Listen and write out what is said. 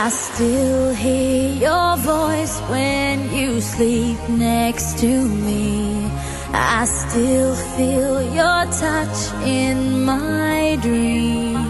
I still hear your voice when you sleep next to me. I still feel your touch in my dreams.